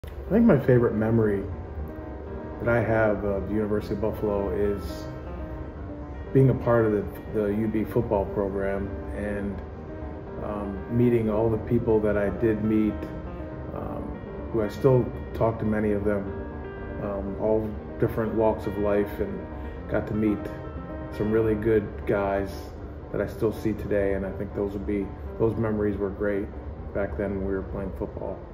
I think my favorite memory that I have of the University of Buffalo is being a part of the UB football program and meeting all the people that I did meet, who I still talk to many of them, all different walks of life, and got to meet some really good guys that I still see today. And I think those memories were great back then when we were playing football.